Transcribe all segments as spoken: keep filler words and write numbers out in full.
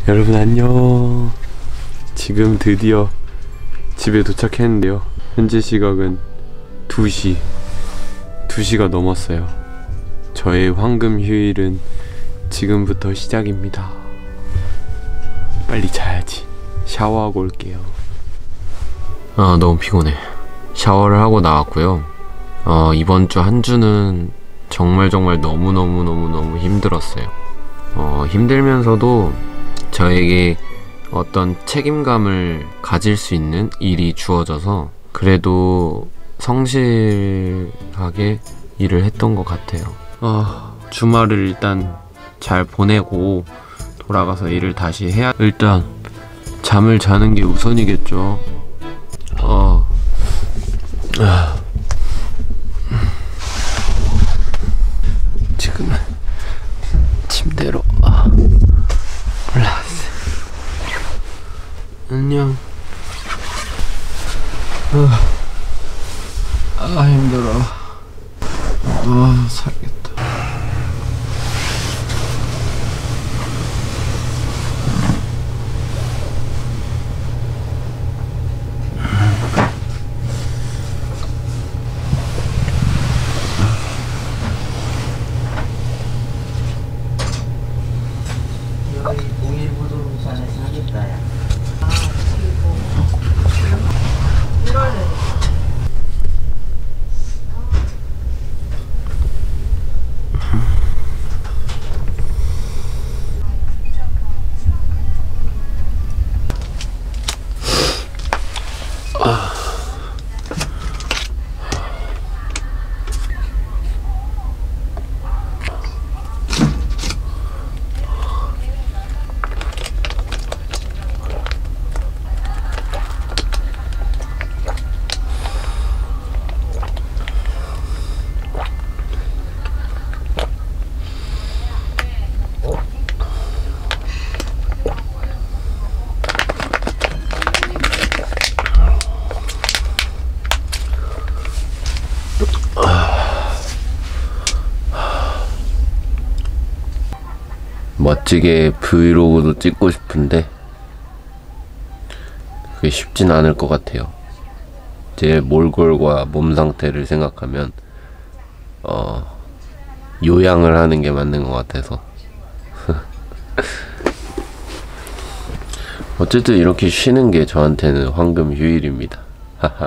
여러분 안녕. 지금 드디어 집에 도착했는데요. 현재 시각은 두 시 두 시가 넘었어요. 저의 황금 휴일은 지금부터 시작입니다. 빨리 자야지. 샤워하고 올게요. 아, 너무 피곤해. 샤워를 하고 나왔고요. 어, 이번 주 한 주는 정말 정말 너무너무너무너무 힘들었어요. 어, 힘들면서도 저에게 어떤 책임감을 가질 수 있는 일이 주어져서 그래도 성실하게 일을 했던 것 같아요. 어, 주말을 일단 잘 보내고 돌아가서 일을 다시 해야, 일단 잠을 자는 게 우선이겠죠. 어, 아, 지금은 침대로 아, 올라왔어요. 안녕. 아, 아 힘들어. 아 살겠다. 여기 동일부동산에서 하겠다야. 멋지게 브이로그도 찍고 싶은데 그게 쉽진 않을 것 같아요. 제 몰골과 몸 상태를 생각하면 어, 요양을 하는 게 맞는 것 같아서 어쨌든 이렇게 쉬는 게 저한테는 황금 휴일입니다. 하하.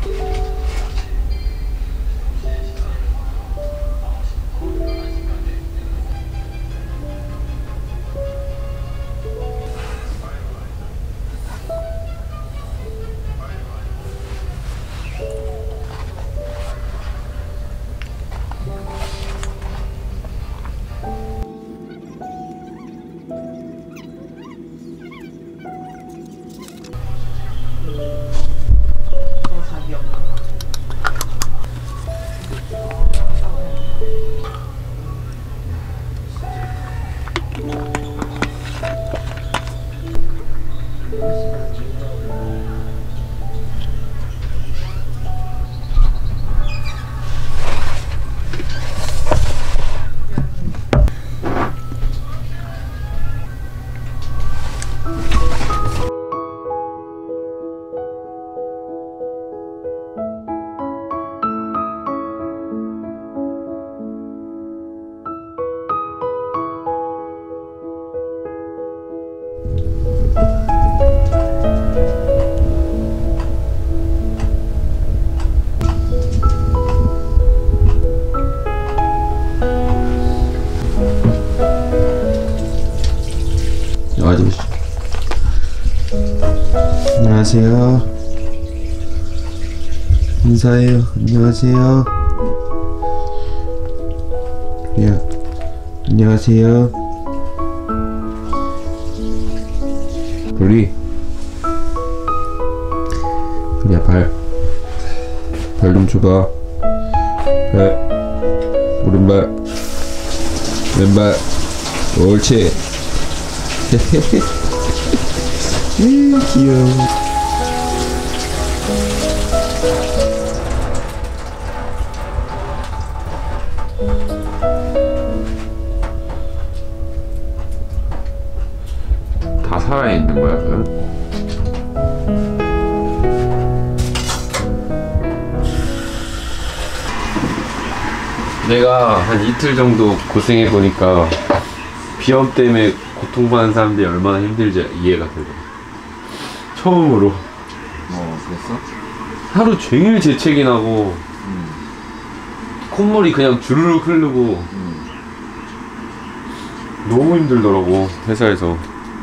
안녕하세요. 인사해요. 안녕하세요. 야, 안녕하세요. 우리 야, 발. 발 좀 줘봐. 발. 오른발. 왼발. 옳지. 음, 귀여워. 살아있는 거야 그럼? 내가 한 이틀 정도 고생해보니까 비염 때문에 고통받는 사람들이 얼마나 힘들지 이해가 되더라. 처음으로 뭐 그랬어? 하루 종일 재채기 나고 음. 콧물이 그냥 주르륵 흐르고 음. 너무 힘들더라고 회사에서.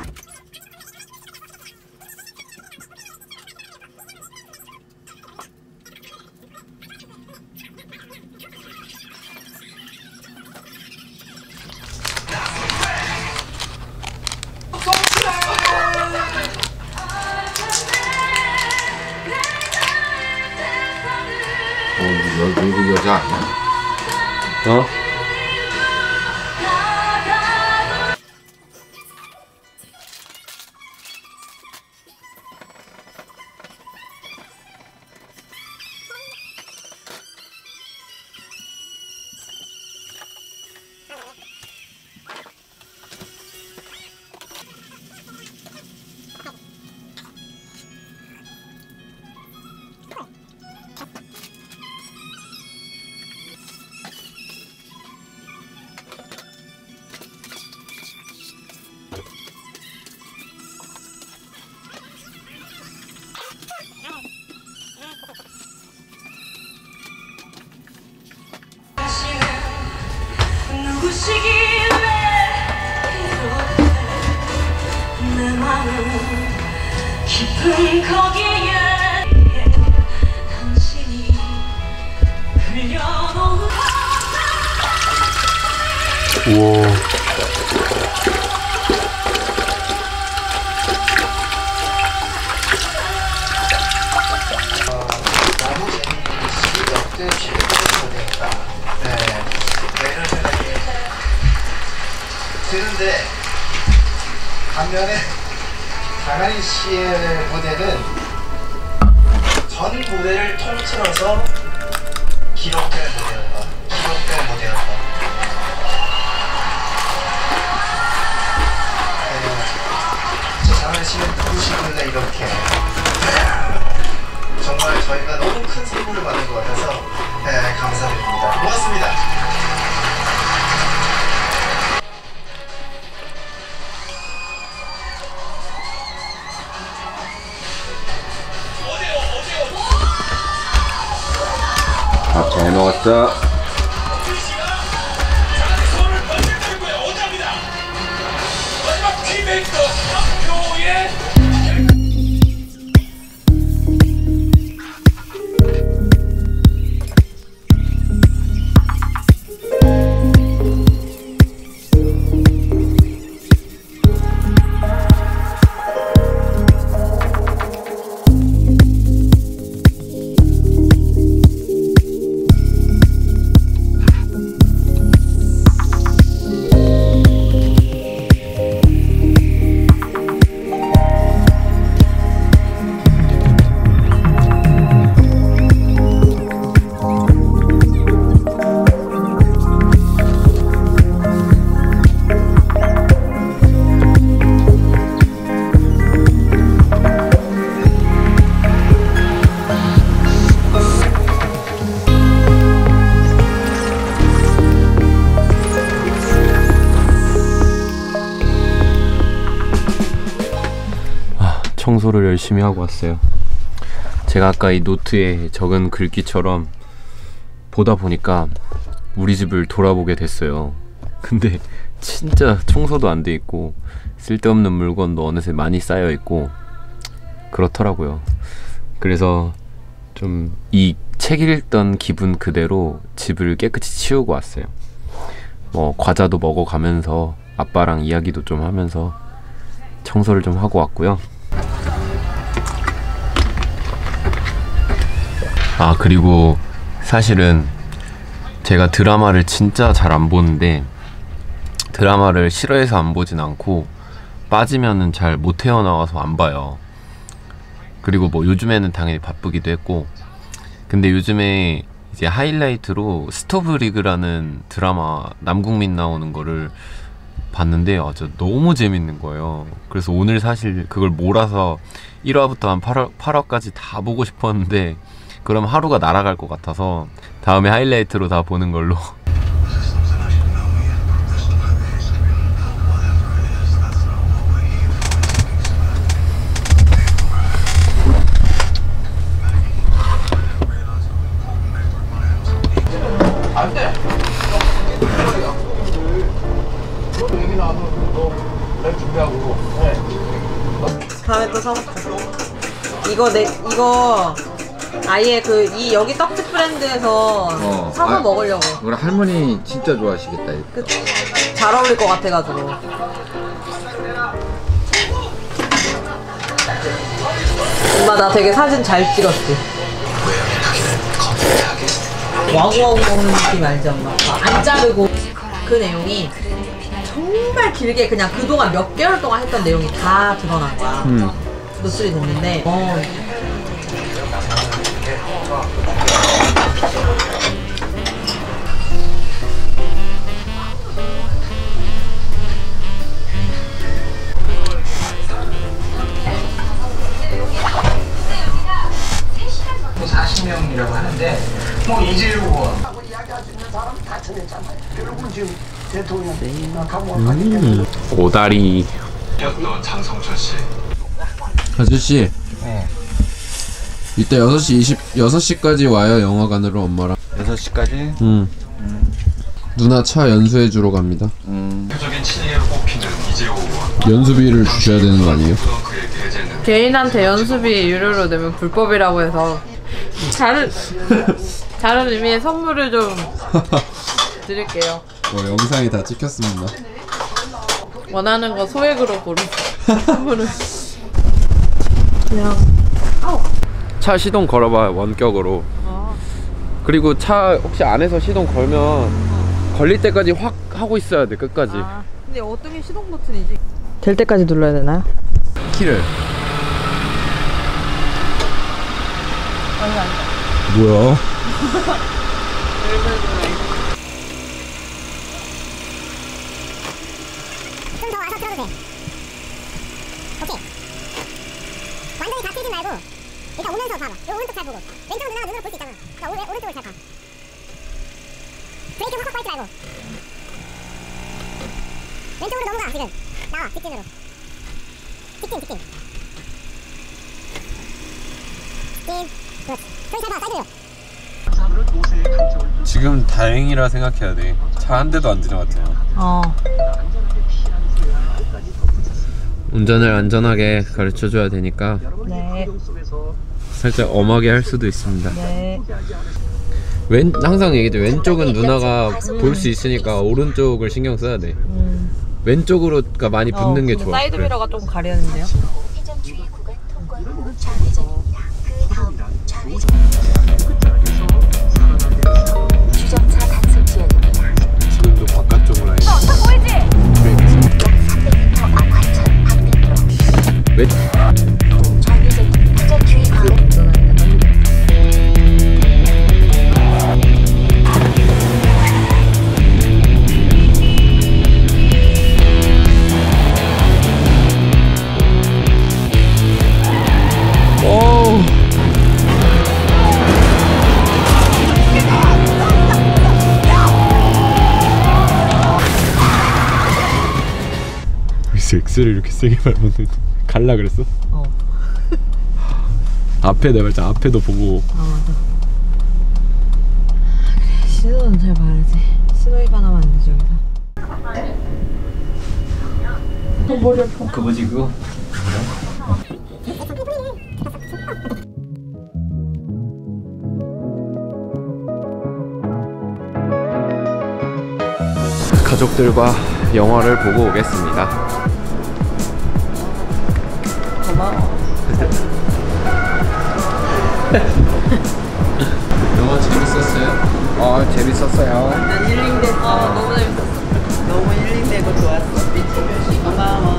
어, 너 외국 여자 아니야? 어? 누구시길래 내 마음 깊은 거기에 당신이 흘려놓은 우와. 드는데 반면에 장하린 씨의 무대는 전 무대를 통틀어서 기록될 무대였다. 기록될 무대였다. 네, 저 장하린 씨는 누구시길래 이렇게 정말 저희가 너무 큰 선물을 받은 것 같아서 네, 감사드립니다. 고맙습니다. 밥 잘 먹었어? 청소를 열심히 하고 왔어요. 제가 아까 이 노트에 적은 글귀처럼 보다 보니까 우리 집을 돌아보게 됐어요. 근데 진짜 청소도 안 돼 있고 쓸데없는 물건도 어느새 많이 쌓여 있고 그렇더라고요. 그래서 좀 이 책 읽던 기분 그대로 집을 깨끗이 치우고 왔어요. 뭐 과자도 먹어가면서 아빠랑 이야기도 좀 하면서 청소를 좀 하고 왔고요. 아, 그리고 사실은 제가 드라마를 진짜 잘 안 보는데 드라마를 싫어해서 안 보진 않고 빠지면은 잘 못 헤어나와서 안 봐요. 그리고 뭐 요즘에는 당연히 바쁘기도 했고, 근데 요즘에 이제 하이라이트로 스토브 리그라는 드라마 남궁민 나오는 거를 봤는데 아, 진짜 너무 재밌는 거예요. 그래서 오늘 사실 그걸 몰아서 일 화부터 한 팔 화, 팔 화까지 다 보고 싶었는데 그럼 하루가 날아갈 것 같아서 다음에 하이라이트로 다 보는 걸로. 다음에 또 사먹자. 이거 내 이거 아예 그 이 여기 떡집 브랜드에서 어. 사서 아, 먹으려고. 우리 할머니 진짜 좋아하시겠다. 이거. 그, 잘 어울릴 것 같아가지고. 엄마 나 되게 사진 잘 찍었지. 와구와구 먹는 느낌 알지 엄마? 안 자르고 그 내용이 정말 길게 그냥 그동안 몇 개월 동안 했던 내용이 다 드러난 거야. 음. 노출이 됐는데 어. 사십 명이라고 하는데 뭐 이재용 의원 음. 오다리. 장성철 씨. 아저씨. 네. 이따 여섯 시 이십, 여섯 시까지 와요, 영화관으로 엄마랑. 여섯 시까지? 응. 음. 누나 차 연수해주러 갑니다. 음. 표적인 친이를 뽑히는 이재용 의원. 연수비를 주셔야 되는 거 아니에요? 그의 계제는 개인한테 연수비 유료로 내면 불법이라고 해서 다른 다른 의미의 선물을 좀 드릴게요. 뭐 영상이 다 찍혔습니다. 원하는 거 소액으로 고르세요. 선물을 그냥 차 시동 걸어봐요, 원격으로. 어. 그리고 차 혹시 안에서 시동 걸면 걸릴 때까지 확 하고 있어야 돼, 끝까지. 아, 근데 어떤 게 시동 버튼이지? 될 때까지 눌러야 되나요? 키를. 뭐야? 좀 더 와서 틀어도 돼. 오케이. 완전히 다 틀지 말고 일단 오면서 봐봐. 요 오른쪽 잘 보고 왼쪽 누나가 눈으로 볼 수 있잖아. 그러니까 오, 오른쪽을 잘 봐. 브레이크 확확 밟지 말고 왼쪽으로 넘어가. 지금 나와. 직진으로. 직진 직진 직진. 그렇지. 저기 잘 봐. 사이드로. 지금 다행이라 생각해야 돼. 차 한 대도 안 지나갔잖아. 어. 운전을 안전하게 가르쳐줘야 되니까 네. 살짝 엄하게 할 수도 있습니다. 네. 왼 항상 얘기해. 왼쪽은 누나가 볼 수 있으니까 오른쪽을 신경 써야 돼. 음. 왼쪽으로가 많이 붙는 어, 게 좋아. 사이드 미러가 좀 가려는데요. 회전 주의 구간 통과 후 좌회전입니다. 그 다음 좌회전. 주정차 단속 지역입니다. 지금도 바깥쪽 라인. 왼. 좌회전 회전 주의 구간. 엑셀을 이렇게 세게 밟으면 갈라 그랬어? 어. 앞에 내가 진짜 앞에도 보고. 아 맞아. 그래 신호는 잘 봐야지. 신호 위반하면 안 되죠 여기서. 그 뭐지 그거? 가족들과 영화를 보고 오겠습니다. 고마워. 영화 재밌었어요? 어 재밌었어요. 난 힐링됐어. 아, 너무 재밌었어. 너무 힐링되고 좋았어. 고마워.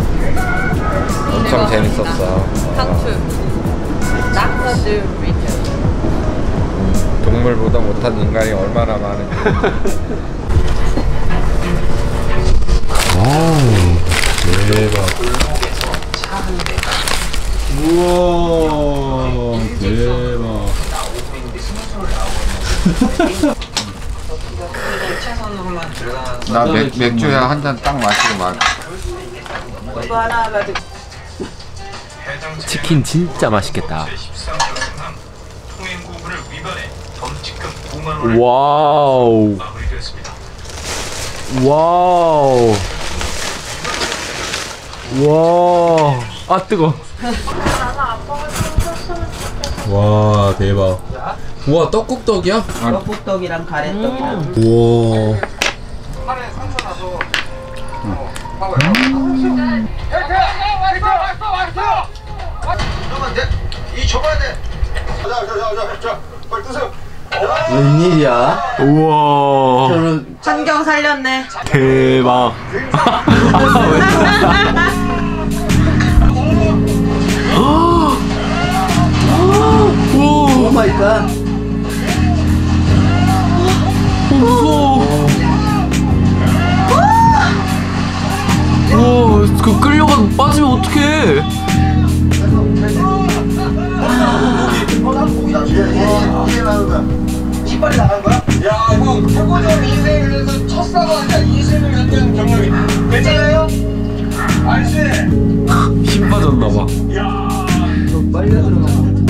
엄청 재밌었어. 상추. 닥터 드 리처. 동물보다 못한 인간이 얼마나 많은지. 대박. 우와, 대박. 나 맥, 맥주에 한 잔 딱 마시고 말. 이거 하나 가지고. 치킨 진짜 맛있겠다. 와우. 와우. 와. 아 뜨거. 와, 대박. 우와 떡국떡이야? 떡국떡이랑 가래떡이랑. 우와. 이 접어야 돼. 자, 자, 자, 자, 자, 빨리 드세요. 웬일이야? 우와. 저는 환경 살렸네. 대박. 오 마이 갓. 무서워. 와, 그 끌려가 빠지면 어떡해? 이빨이 나간 거야? 야, 형, 해보자 인생에서 첫사과니까 이십을 했던 경력이 괜찮아요? 알지? 힘 빠졌나 봐. 빨리 들어가.